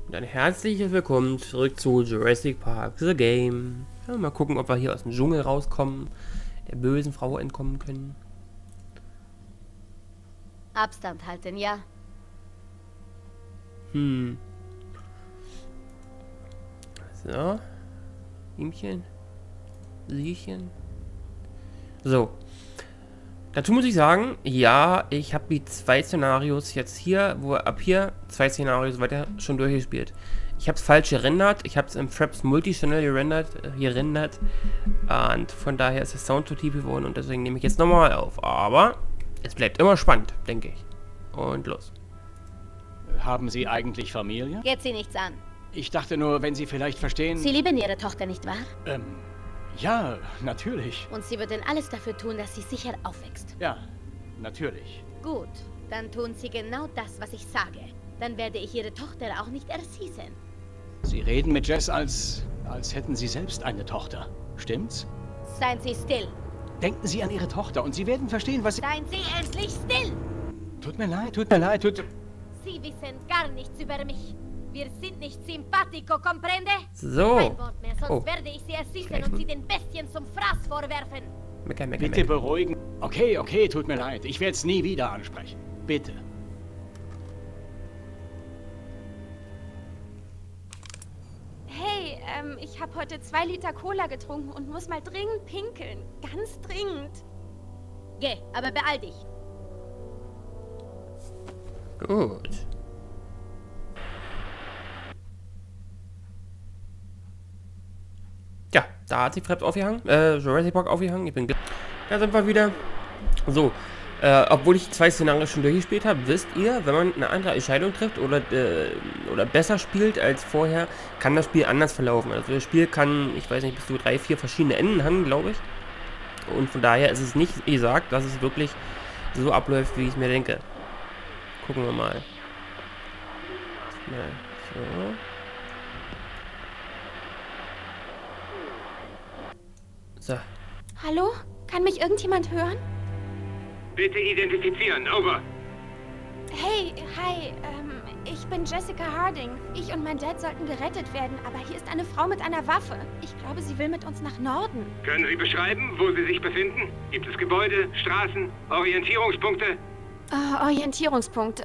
Und ein herzliches Willkommen zurück zu Jurassic Park The Game. Ja, mal gucken, ob wir hier aus dem Dschungel rauskommen, der bösen Frau entkommen können. Abstand halten, ja? So. Ihmchen. Siechen. So. Dazu muss ich sagen, ja, ich habe die 2 Szenarios jetzt hier, ab hier 2 Szenarios weiter schon durchgespielt. Ich habe es falsch gerendert, ich habe es im Fraps Multichannel gerendert und von daher ist der Sound zu tief geworden und deswegen nehme ich jetzt nochmal auf. Aber es bleibt immer spannend, denke ich. Und los. Haben Sie eigentlich Familie? Geht Sie nichts an. Ich dachte nur, wenn Sie vielleicht verstehen... Sie lieben Ihre Tochter, nicht wahr? Ja, natürlich. Und Sie würden alles dafür tun, dass sie sicher aufwächst. Ja, natürlich. Gut, dann tun Sie genau das, was ich sage. Dann werde ich Ihre Tochter auch nicht erschießen. Sie reden mit Jess, als hätten Sie selbst eine Tochter. Stimmt's? Seien Sie still. Denken Sie an Ihre Tochter und Sie werden verstehen, was... Seien Sie endlich still! Tut mir leid, tut mir leid, Sie wissen gar nichts über mich. Wir sind nicht simpatico, comprende? So. Kein Wort mehr, sonst werde ich Sie erschießen und Sie den Bestien zum Fraß vorwerfen. Bitte beruhigen. Okay, tut mir leid. Ich werde es nie wieder ansprechen. Bitte. Hey, ich habe heute 2 Liter Cola getrunken und muss mal dringend pinkeln. Ganz dringend. Geh, aber beeil dich. Gut. Ja, da hat sich Fraps aufgehangen, Jurassic Park aufgehangen. Da sind wir wieder. So, obwohl ich 2 Szenarien schon durchgespielt habe, wisst ihr, wenn man eine andere Entscheidung trifft oder besser spielt als vorher, kann das Spiel anders verlaufen. Also das Spiel kann, ich weiß nicht, bis zu 3, 4 verschiedene Enden haben, glaube ich. Und von daher ist es nicht gesagt, dass es wirklich so abläuft, wie ich mir denke. Gucken wir mal. So. So. Hallo? Kann mich irgendjemand hören? Bitte identifizieren, over. Hey, hi, ich bin Jessica Harding. Ich und mein Dad sollten gerettet werden, aber hier ist eine Frau mit einer Waffe. Ich glaube, sie will mit uns nach Norden. Können Sie beschreiben, wo Sie sich befinden? Gibt es Gebäude, Straßen, Orientierungspunkte? Orientierungspunkte.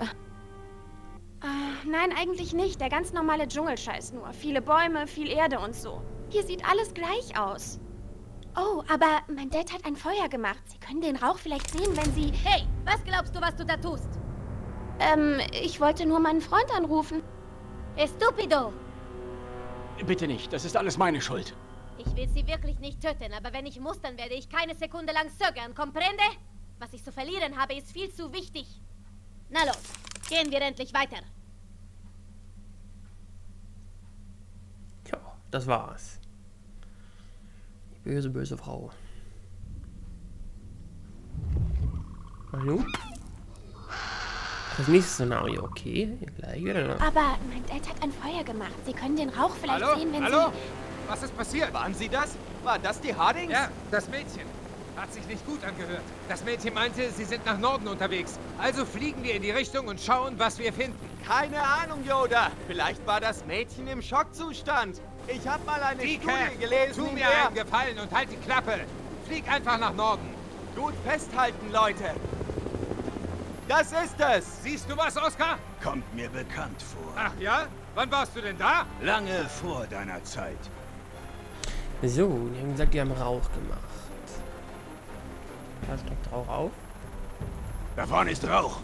Nein, eigentlich nicht. Der ganz normale Dschungelscheiß nur. Viele Bäume, viel Erde und so. Hier sieht alles gleich aus. Oh, aber mein Dad hat ein Feuer gemacht. Sie können den Rauch vielleicht sehen, wenn Sie... Hey, was glaubst du, was du da tust? Ich wollte nur meinen Freund anrufen. Estupido! Bitte nicht, das ist alles meine Schuld. Ich will Sie wirklich nicht töten, aber wenn ich muss, dann werde ich keine Sekunde lang zögern, comprende? Was ich zu verlieren habe, ist viel zu wichtig. Na los, gehen wir endlich weiter. Ja, das war's. Die böse, böse Frau. Hallo? Das nächste Szenario, okay. Gleich wieder. Aber mein Dad hat ein Feuer gemacht. Sie können den Rauch vielleicht sehen, wenn Hallo? Sie... Was ist passiert? Waren Sie das? War das die Hardings? Ja, das Mädchen. Hat sich nicht gut angehört. Das Mädchen meinte, sie sind nach Norden unterwegs. Also fliegen wir in die Richtung und schauen, was wir finden. Keine Ahnung, Yoda. Vielleicht war das Mädchen im Schockzustand. Ich habe mal eine Studie gelesen, tu mir einen Gefallen und halt die Klappe. Flieg einfach nach Norden. Gut festhalten, Leute. Das ist es. Siehst du was, Oskar? Kommt mir bekannt vor. Ach ja? Wann warst du denn da? Lange vor deiner Zeit. So, die haben gesagt, die haben Rauch gemacht. Da steckt Rauch auf. Da vorne ist Rauch.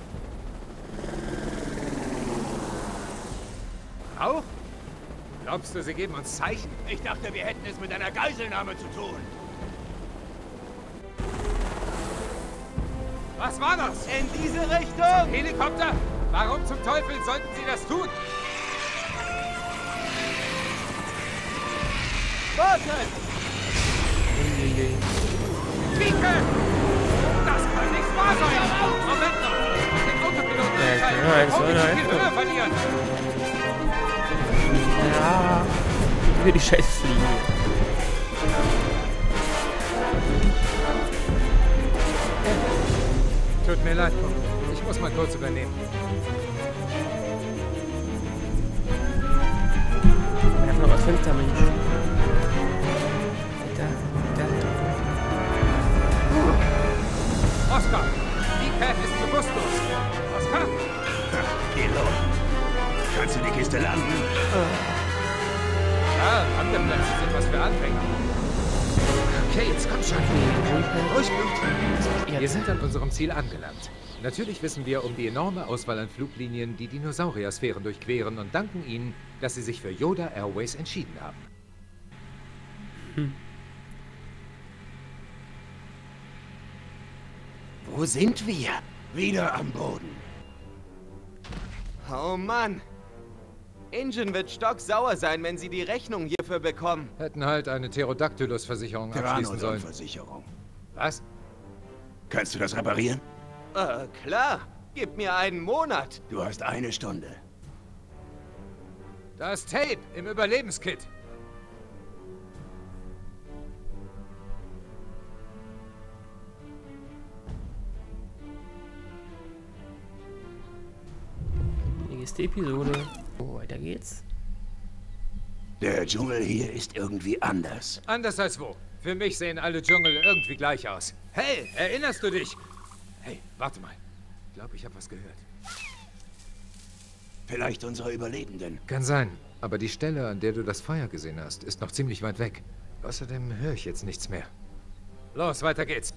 Rauch? Glaubst du, sie geben uns Zeichen? Ich dachte, wir hätten es mit einer Geiselnahme zu tun. Was war das? In diese Richtung. Helikopter? Warum zum Teufel sollten sie das tun? Wartet! Fliege! Das kann nicht wahr sein! Moment noch! Den Autopiloten entscheiden! Warum nicht viel Höhe verlieren? Ja. Für die scheiß Fliege. Tut mir leid, ich muss mal kurz übernehmen. Fenster haben wir nicht. Oscar! Die Cat ist bewusstlos! Oscar! Geh los. Kannst du die Kiste landen? Ja, andere Plätze sind was für Anfänger. Okay, jetzt komm schon. Ruhig, Blut. Wir sind an unserem Ziel angelangt. Natürlich wissen wir um die enorme Auswahl an Fluglinien, die Dinosaurier-Sphären durchqueren und danken ihnen, dass sie sich für Yoda Airways entschieden haben. Wo sind wir? Wieder am Boden. Oh Mann. Ingen wird stocksauer sein, wenn sie die Rechnung hierfür bekommen. Hätten halt eine Pterodactylus-Versicherung abschließen sollen. Versicherung. Was? Kannst du das reparieren? Klar. Gib mir einen Monat. Du hast eine Stunde. Da ist Tape im Überlebenskit. Nächste Episode. Oh, weiter geht's. Der Dschungel hier ist irgendwie anders. Anders als wo? Für mich sehen alle Dschungel irgendwie gleich aus. Hey, erinnerst du dich? Hey, warte mal. Ich glaube, ich habe was gehört. Vielleicht unsere Überlebenden. Kann sein. Aber die Stelle, an der du das Feuer gesehen hast, ist noch ziemlich weit weg. Außerdem höre ich jetzt nichts mehr. Los, weiter geht's.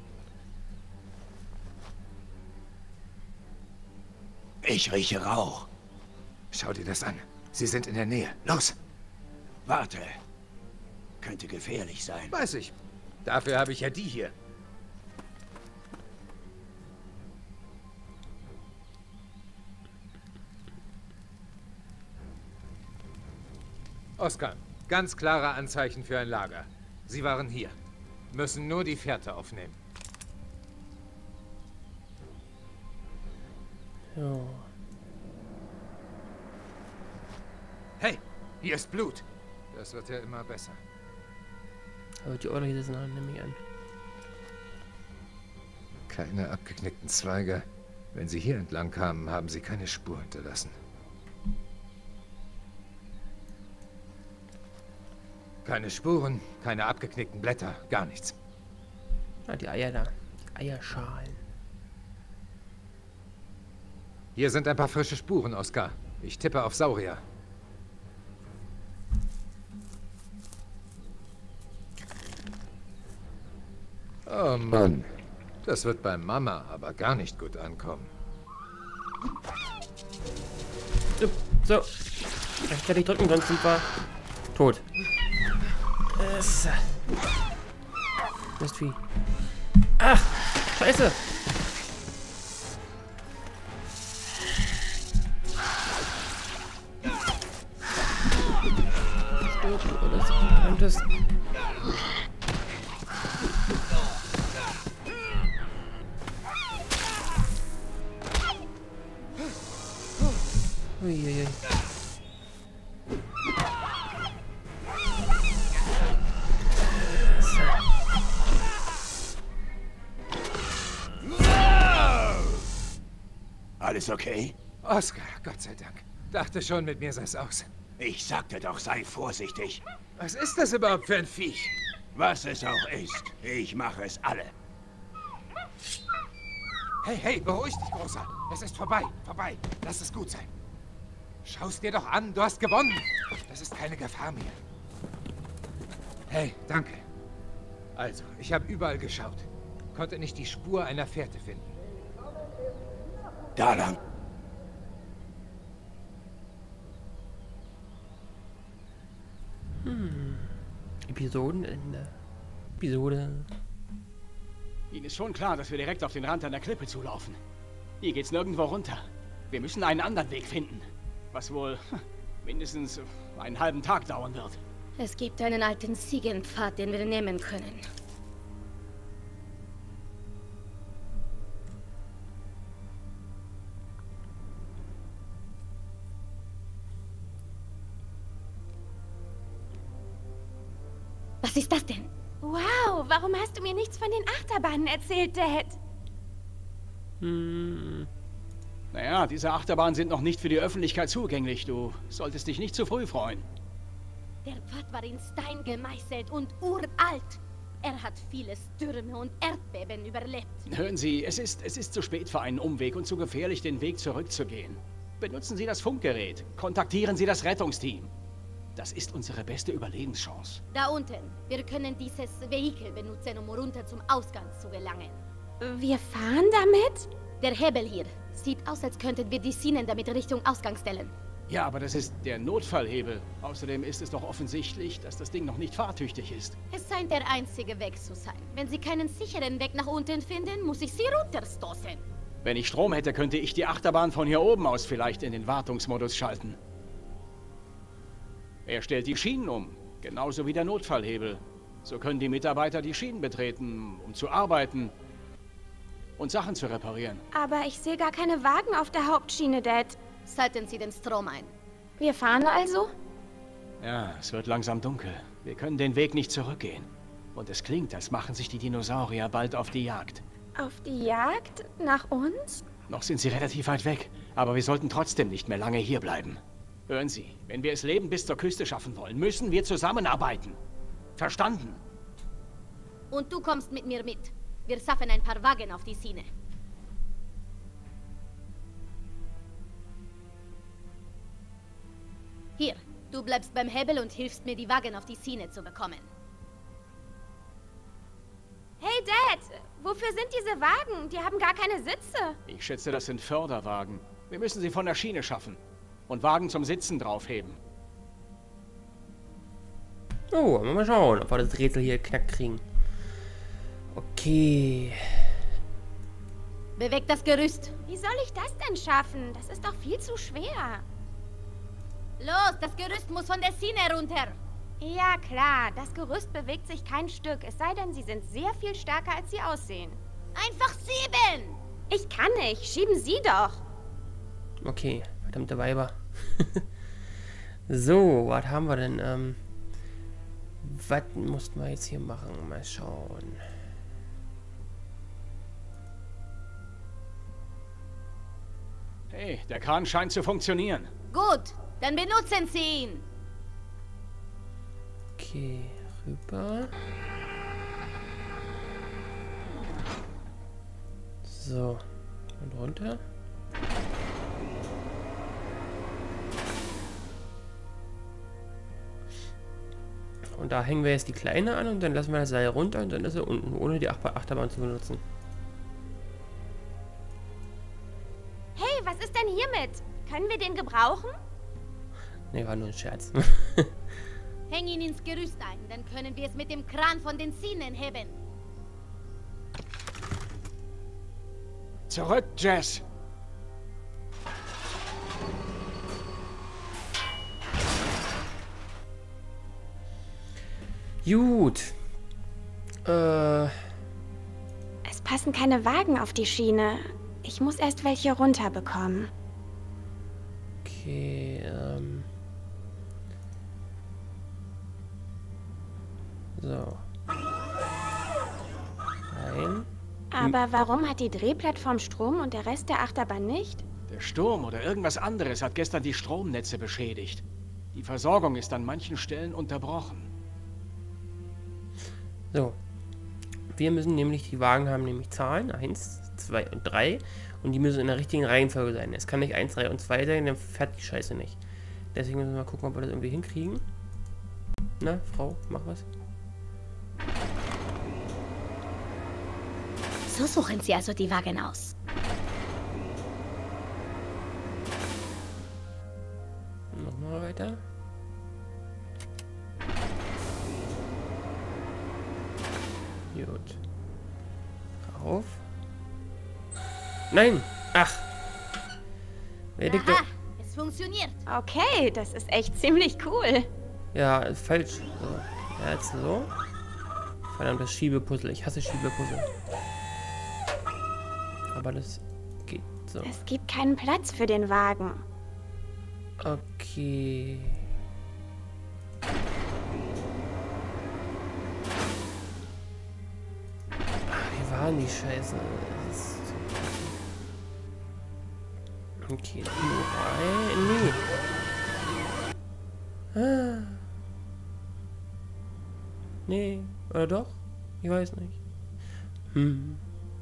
Ich rieche Rauch. Schau dir das an. Sie sind in der Nähe. Los! Warte. Könnte gefährlich sein. Weiß ich. Dafür habe ich ja die hier. Oscar, ganz klare Anzeichen für ein Lager. Sie waren hier. Müssen nur die Fährte aufnehmen. Ja. Hey, hier ist Blut. Das wird ja immer besser. Aber die Order hier sind an, nehme ich an. Keine abgeknickten Zweige. Wenn sie hier entlang kamen, haben sie keine Spur hinterlassen. Keine Spuren, keine abgeknickten Blätter, gar nichts. Ah, die Eier da. Die Eierschalen. Hier sind ein paar frische Spuren, Oscar. Ich tippe auf Saurier. Oh Mann. Das wird bei Mama aber gar nicht gut ankommen. So. Rechtzeitig drücken, sonst sind wir tot. Mistvieh. Ach! Scheiße! Stimmt, oder so. Könntest. Uiuiui. Alles okay? Oscar, Gott sei Dank. Dachte schon, mit mir sei's aus. Ich sagte doch, sei vorsichtig. Was ist das überhaupt für ein Viech? Was es auch ist, ich mache es alle. Hey, hey, beruhig dich, Großer. Es ist vorbei, vorbei. Lass es gut sein. Schau's dir doch an, du hast gewonnen. Das ist keine Gefahr mehr. Hey, danke. Also, ich habe überall geschaut. Konnte nicht die Spur einer Fährte finden. Da lang. Episodenende. Episode. Ihnen ist schon klar, dass wir direkt auf den Rand einer Klippe zulaufen. Hier geht's nirgendwo runter. Wir müssen einen anderen Weg finden. Was wohl mindestens einen halben Tag dauern wird. Es gibt einen alten Ziegenpfad, den wir nehmen können. Was ist das denn? Wow, warum hast du mir nichts von den Achterbahnen erzählt, Dad? Naja, diese Achterbahnen sind noch nicht für die Öffentlichkeit zugänglich. Du solltest dich nicht zu früh freuen. Der Pfad war in Stein gemeißelt und uralt. Er hat viele Stürme und Erdbeben überlebt. Hören Sie, es ist zu spät für einen Umweg und zu gefährlich, den Weg zurückzugehen. Benutzen Sie das Funkgerät. Kontaktieren Sie das Rettungsteam. Das ist unsere beste Überlebenschance. Da unten. Wir können dieses Vehikel benutzen, um runter zum Ausgang zu gelangen. Wir fahren damit? Der Hebel hier. Sieht aus, als könnten wir die Sinen damit Richtung Ausgang stellen. Ja, aber das ist der Notfallhebel. Außerdem ist es doch offensichtlich, dass das Ding noch nicht fahrtüchtig ist. Es scheint der einzige Weg zu sein. Wenn Sie keinen sicheren Weg nach unten finden, muss ich Sie runterstoßen. Wenn ich Strom hätte, könnte ich die Achterbahn von hier oben aus vielleicht in den Wartungsmodus schalten. Er stellt die Schienen um, genauso wie der Notfallhebel. So können die Mitarbeiter die Schienen betreten, um zu arbeiten und Sachen zu reparieren. Aber ich sehe gar keine Wagen auf der Hauptschiene, Dad. Schalten Sie den Strom ein. Wir fahren also? Ja, es wird langsam dunkel. Wir können den Weg nicht zurückgehen. Und es klingt, als machen sich die Dinosaurier bald auf die Jagd. Auf die Jagd? Nach uns? Noch sind sie relativ weit weg, aber wir sollten trotzdem nicht mehr lange hier bleiben. Hören Sie, wenn wir es leben bis zur Küste schaffen wollen, müssen wir zusammenarbeiten. Verstanden? Und du kommst mit mir mit. Wir schaffen ein paar Wagen auf die Schiene. Hier, du bleibst beim Hebel und hilfst mir, die Wagen auf die Schiene zu bekommen. Hey, Dad! Wofür sind diese Wagen? Die haben gar keine Sitze. Ich schätze, das sind Förderwagen. Wir müssen sie von der Schiene schaffen. Und Wagen zum Sitzen draufheben. Oh, mal schauen, ob wir das Rätsel hier knackt kriegen. Okay. Bewegt das Gerüst. Wie soll ich das denn schaffen? Das ist doch viel zu schwer. Los, das Gerüst muss von der Schiene runter. Ja, klar. Das Gerüst bewegt sich kein Stück. Es sei denn, sie sind sehr viel stärker, als sie aussehen. Einfach schieben! Ich kann nicht. Schieben Sie doch. Okay, verdammte Weiber. So, was haben wir denn? Was mussten wir jetzt hier machen? Mal schauen. Hey, der Kran scheint zu funktionieren. Gut, dann benutzen Sie ihn. Okay, rüber. So, und runter. Und da hängen wir jetzt die Kleine an und dann lassen wir das Seil runter und dann ist er unten, ohne die Achterbahn zu benutzen. Hey, was ist denn hiermit? Können wir den gebrauchen? Ne, war nur ein Scherz. Häng ihn ins Gerüst ein, dann können wir es mit dem Kran von den Schienen heben. Zurück, Jess! Gut. Es passen keine Wagen auf die Schiene. Ich muss erst welche runterbekommen. Okay, so. Nein. Aber warum hat die Drehplattform Strom und der Rest der Achterbahn nicht? Der Sturm oder irgendwas anderes hat gestern die Stromnetze beschädigt. Die Versorgung ist an manchen Stellen unterbrochen. So. Wir müssen nämlich, die Wagen haben nämlich Zahlen, 1, 2 und 3. Und die müssen in der richtigen Reihenfolge sein. Es kann nicht 1, 3 und 2 sein, dann fährt die Scheiße nicht. Deswegen müssen wir mal gucken, ob wir das irgendwie hinkriegen. Na, Frau, mach was. So suchen Sie also die Wagen aus. Nochmal weiter. Gut. Rauf. Nein! Ach! Aha, es funktioniert. Okay, das ist echt ziemlich cool. Ja, ist falsch. So. Ja, jetzt so. Verdammt, das Schiebepuzzle. Ich hasse Schiebepuzzle. Aber das geht so. Es gibt keinen Platz für den Wagen. Okay. Wie waren die Scheiße? Das ist so. Okay, nee. Nee, oder doch? Ich weiß nicht. Hm.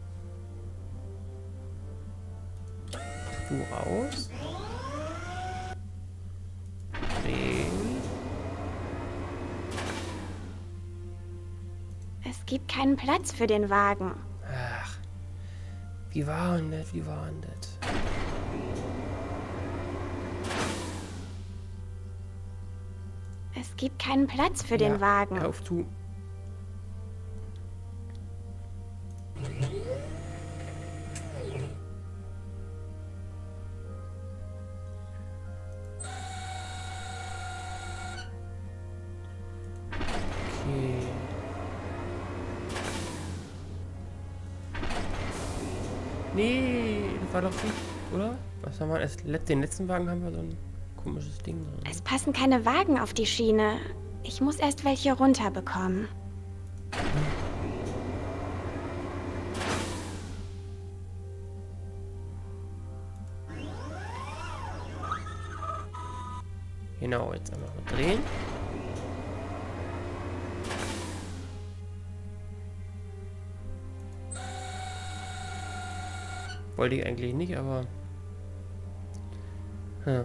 Du raus. Den. Es gibt keinen Platz für den Wagen. Ach. Wie war denn das? Wie war denn das? Es gibt keinen Platz für den Wagen. Hör auf zu. Okay. Nee, das war doch nicht, oder? Was haben wir? Den letzten Wagen haben wir so ein komisches Ding drin. Es passen keine Wagen auf die Schiene. Ich muss erst welche runterbekommen. Genau, jetzt einmal drehen. Wollte ich eigentlich nicht, aber... Ja.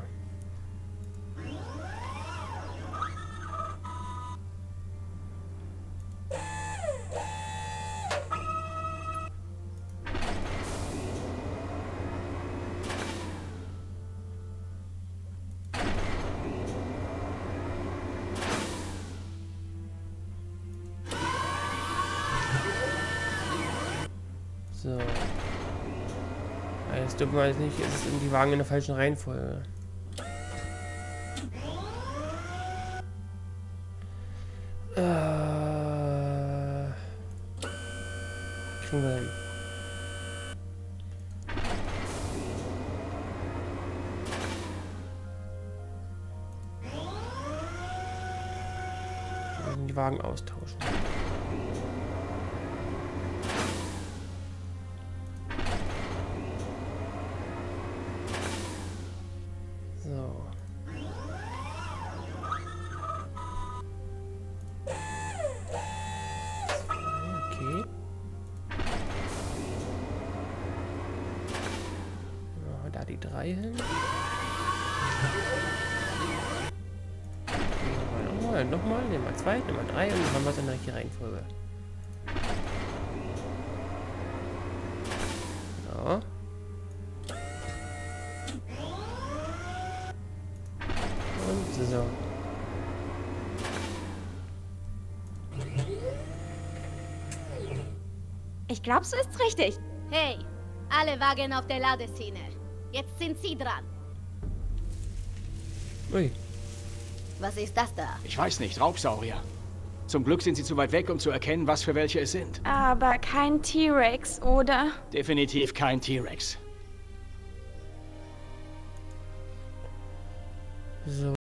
So. Jetzt dürfen wir jetzt nicht, es ist die Wagen in der falschen Reihenfolge. Kriegen wir hin. Wir müssen die Wagen austauschen. So. Okay. Ja, da die 3 hin. Nochmal, nehmen wir 2, nehmen wir 3 und dann haben wir es in der richtigen Reihenfolge. So. Und so. Ich glaube, so ist's richtig. Hey, alle Wagen auf der Ladeszene. Jetzt sind Sie dran. Ui. Was ist das da? Ich weiß nicht, Raubsaurier. Zum Glück sind sie zu weit weg, um zu erkennen, was für welche es sind. Aber kein T-Rex, oder? Definitiv kein T-Rex. So.